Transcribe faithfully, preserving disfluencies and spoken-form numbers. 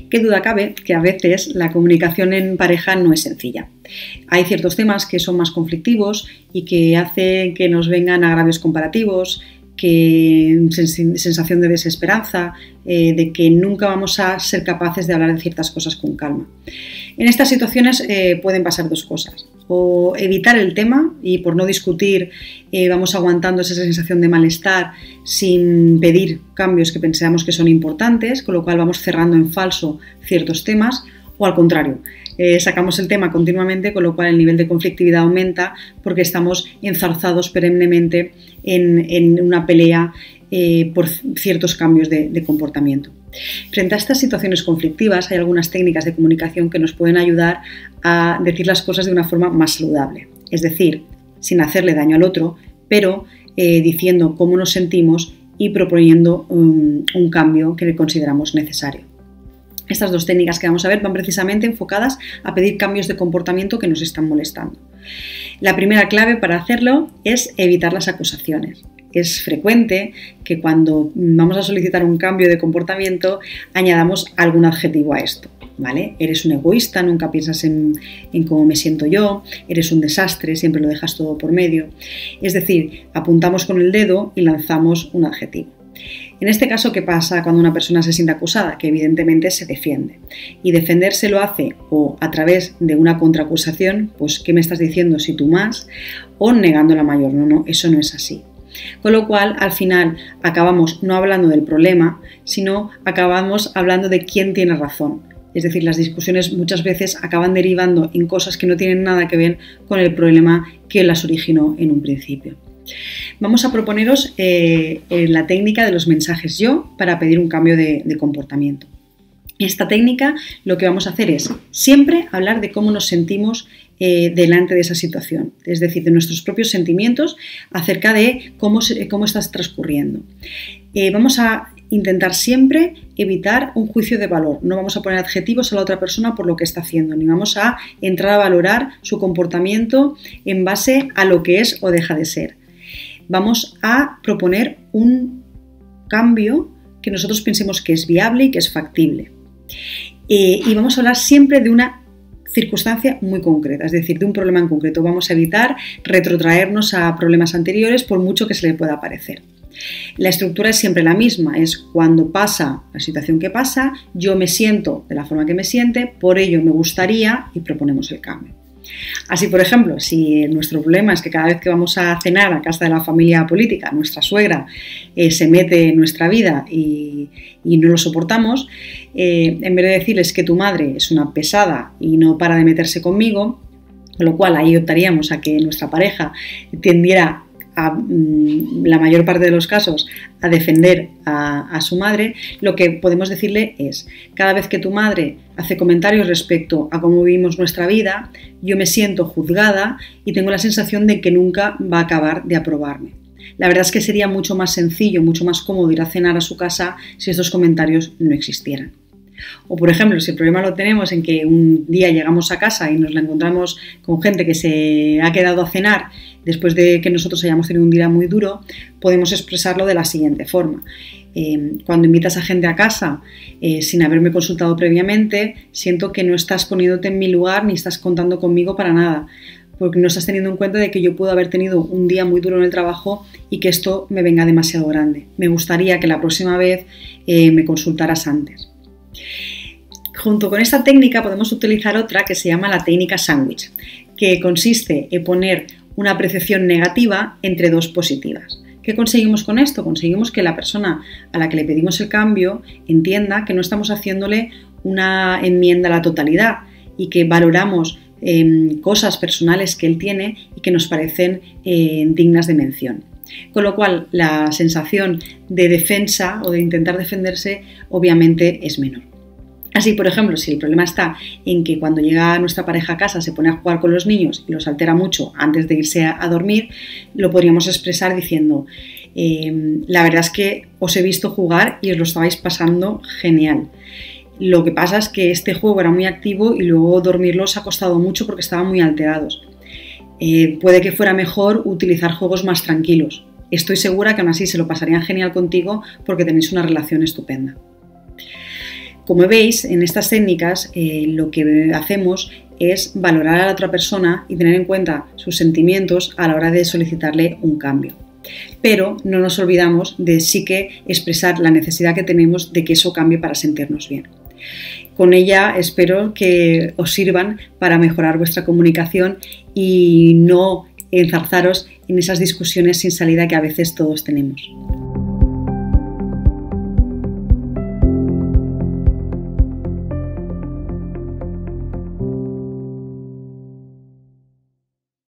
Qué duda cabe que a veces la comunicación en pareja no es sencilla. Hay ciertos temas que son más conflictivos y que hacen que nos vengan agravios comparativos, que sensación de desesperanza, eh, de que nunca vamos a ser capaces de hablar de ciertas cosas con calma. En estas situaciones eh, pueden pasar dos cosas: o evitar el tema y por no discutir eh, vamos aguantando esa sensación de malestar sin pedir cambios que pensamos que son importantes, con lo cual vamos cerrando en falso ciertos temas, o al contrario, eh, sacamos el tema continuamente, con lo cual el nivel de conflictividad aumenta porque estamos enzarzados perennemente en, en una pelea eh, por ciertos cambios de, de comportamiento. Frente a estas situaciones conflictivas hay algunas técnicas de comunicación que nos pueden ayudar a decir las cosas de una forma más saludable, es decir, sin hacerle daño al otro, pero eh, diciendo cómo nos sentimos y proponiendo un, un cambio que consideramos necesario. Estas dos técnicas que vamos a ver van precisamente enfocadas a pedir cambios de comportamiento que nos están molestando. La primera clave para hacerlo es evitar las acusaciones. Es frecuente que cuando vamos a solicitar un cambio de comportamiento añadamos algún adjetivo a esto, ¿vale? Eres un egoísta, nunca piensas en, en cómo me siento yo, eres un desastre, siempre lo dejas todo por medio. Es decir, apuntamos con el dedo y lanzamos un adjetivo. En este caso, ¿qué pasa cuando una persona se siente acusada? Que evidentemente se defiende. Y defenderse lo hace o a través de una contraacusación, pues ¿qué me estás diciendo si tú más? O negando la mayor. No, no, eso no es así. Con lo cual, al final, acabamos no hablando del problema, sino acabamos hablando de quién tiene razón. Es decir, las discusiones muchas veces acaban derivando en cosas que no tienen nada que ver con el problema que las originó en un principio. Vamos a proponeros eh, la técnica de los mensajes yo para pedir un cambio de, de comportamiento. Esta técnica lo que vamos a hacer es siempre hablar de cómo nos sentimos eh, delante de esa situación, es decir, de nuestros propios sentimientos acerca de cómo, se, cómo estás transcurriendo. Eh, vamos a intentar siempre evitar un juicio de valor, no vamos a poner adjetivos a la otra persona por lo que está haciendo, ni vamos a entrar a valorar su comportamiento en base a lo que es o deja de ser. Vamos a proponer un cambio que nosotros pensemos que es viable y que es factible. Eh, y vamos a hablar siempre de una circunstancia muy concreta, es decir, de un problema en concreto. Vamos a evitar retrotraernos a problemas anteriores por mucho que se le pueda parecer. La estructura es siempre la misma, es cuando pasa la situación que pasa, yo me siento de la forma que me siente, por ello me gustaría y proponemos el cambio. Así, por ejemplo, si nuestro problema es que cada vez que vamos a cenar a casa de la familia política, nuestra suegra eh, se mete en nuestra vida y, y no lo soportamos, eh, en vez de decirles que tu madre es una pesada y no para de meterse conmigo, con lo cual ahí optaríamos a que nuestra pareja tendiera a, la mayor parte de los casos a defender a, a su madre, lo que podemos decirle es: cada vez que tu madre hace comentarios respecto a cómo vivimos nuestra vida, yo me siento juzgada y tengo la sensación de que nunca va a acabar de aprobarme. La verdad es que sería mucho más sencillo, mucho más cómodo ir a cenar a su casa si estos comentarios no existieran. O, por ejemplo, si el problema lo tenemos en que un día llegamos a casa y nos la encontramos con gente que se ha quedado a cenar después de que nosotros hayamos tenido un día muy duro, podemos expresarlo de la siguiente forma. Eh, cuando invitas a gente a casa eh, sin haberme consultado previamente, siento que no estás poniéndote en mi lugar ni estás contando conmigo para nada, porque no estás teniendo en cuenta de que yo puedo haber tenido un día muy duro en el trabajo y que esto me venga demasiado grande. Me gustaría que la próxima vez eh, me consultaras antes. Junto con esta técnica podemos utilizar otra que se llama la técnica sándwich, que consiste en poner una apreciación negativa entre dos positivas. ¿Qué conseguimos con esto? Conseguimos que la persona a la que le pedimos el cambio entienda que no estamos haciéndole una enmienda a la totalidad y que valoramos eh, cosas personales que él tiene y que nos parecen eh, dignas de mención. Con lo cual, la sensación de defensa o de intentar defenderse obviamente es menor. Así, por ejemplo, si el problema está en que cuando llega nuestra pareja a casa se pone a jugar con los niños y los altera mucho antes de irse a dormir, lo podríamos expresar diciendo: eh, la verdad es que os he visto jugar y os lo estabais pasando genial. Lo que pasa es que este juego era muy activo y luego dormirlo os ha costado mucho porque estaban muy alterados. Eh, puede que fuera mejor utilizar juegos más tranquilos. Estoy segura que aún así se lo pasarían genial contigo porque tenéis una relación estupenda. Como veis, en estas técnicas eh, lo que hacemos es valorar a la otra persona y tener en cuenta sus sentimientos a la hora de solicitarle un cambio. Pero no nos olvidamos de sí que expresar la necesidad que tenemos de que eso cambie para sentirnos bien. Con ella espero que os sirvan para mejorar vuestra comunicación y no enzarzaros en esas discusiones sin salida que a veces todos tenemos.